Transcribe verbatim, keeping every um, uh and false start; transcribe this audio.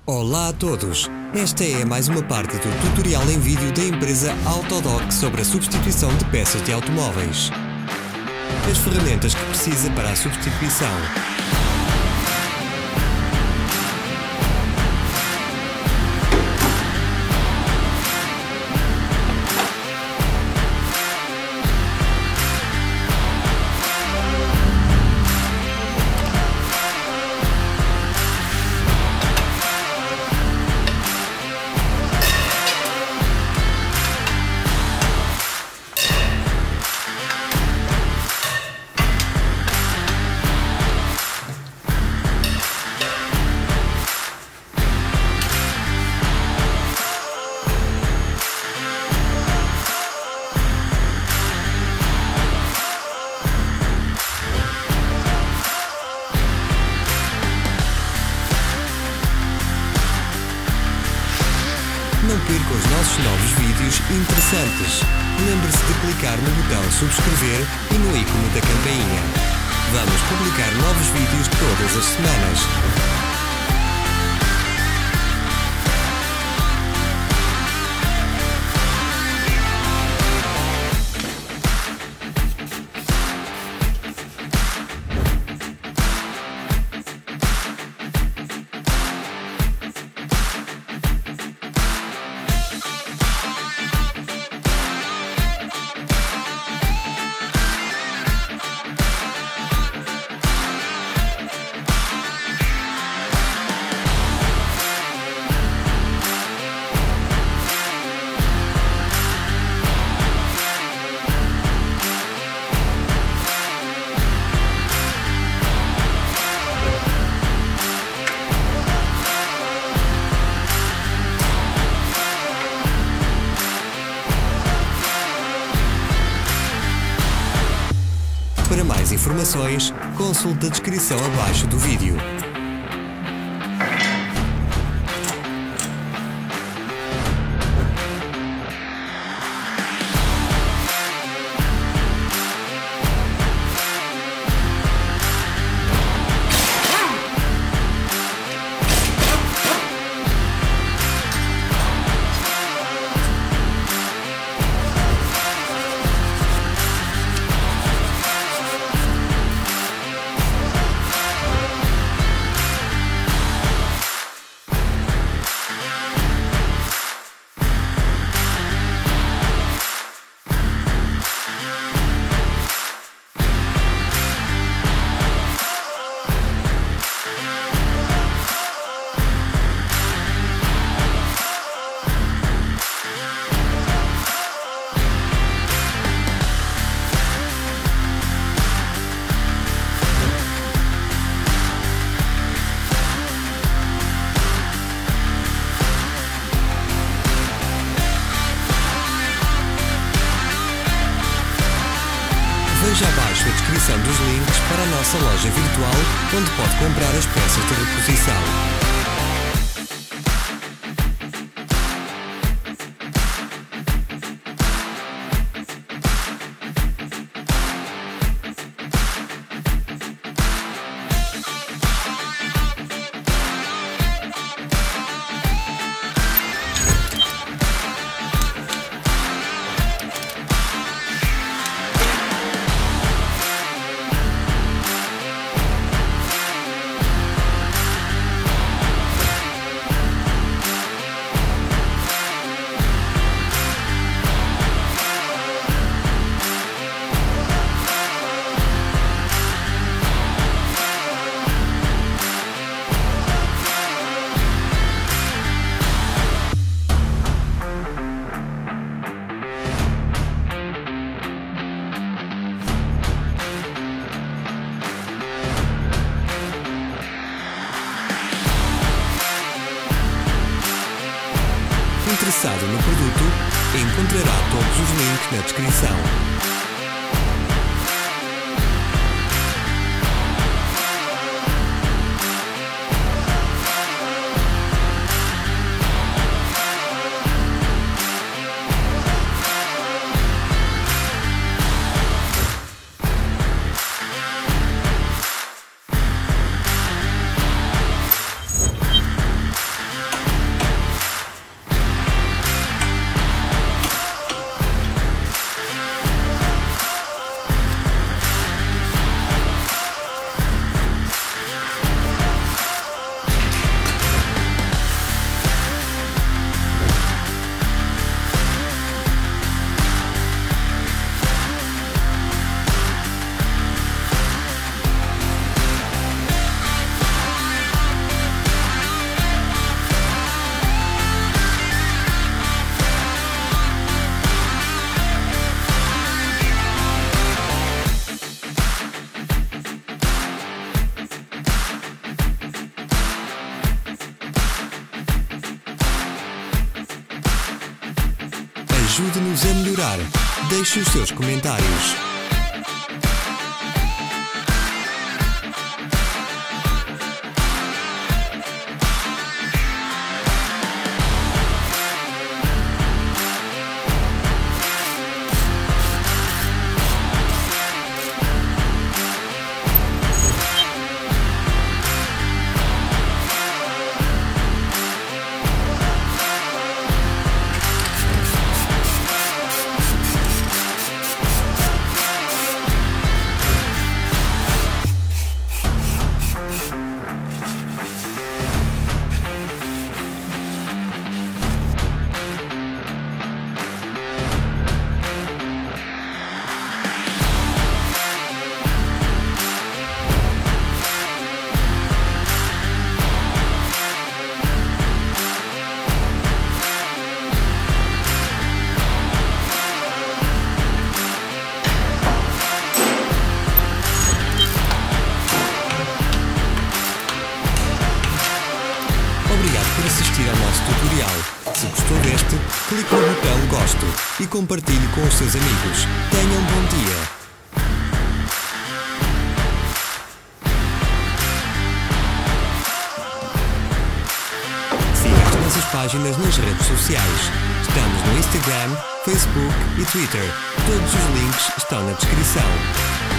Olá a todos! Esta é mais uma parte do tutorial em vídeo da empresa Autodoc sobre a substituição de peças de automóveis. As ferramentas que precisa para a substituição. Não perca os nossos novos vídeos interessantes. Lembre-se de clicar no botão subscrever e no ícone da campainha. Vamos publicar novos vídeos todas as semanas. Para mais informações, consulte a descrição abaixo do vídeo. Veja abaixo a descrição dos links para a nossa loja virtual, onde pode comprar as peças de reposição. Interessado no produto, encontrará todos os links na descrição. Ajude-nos a melhorar. Deixe os seus comentários. Obrigado por assistir ao nosso tutorial. Se gostou deste, clique no botão gosto e compartilhe com os seus amigos. Tenha um bom dia. Siga as nossas páginas nas redes sociais. Estamos no Instagram, Facebook e Twitter. Todos os links estão na descrição.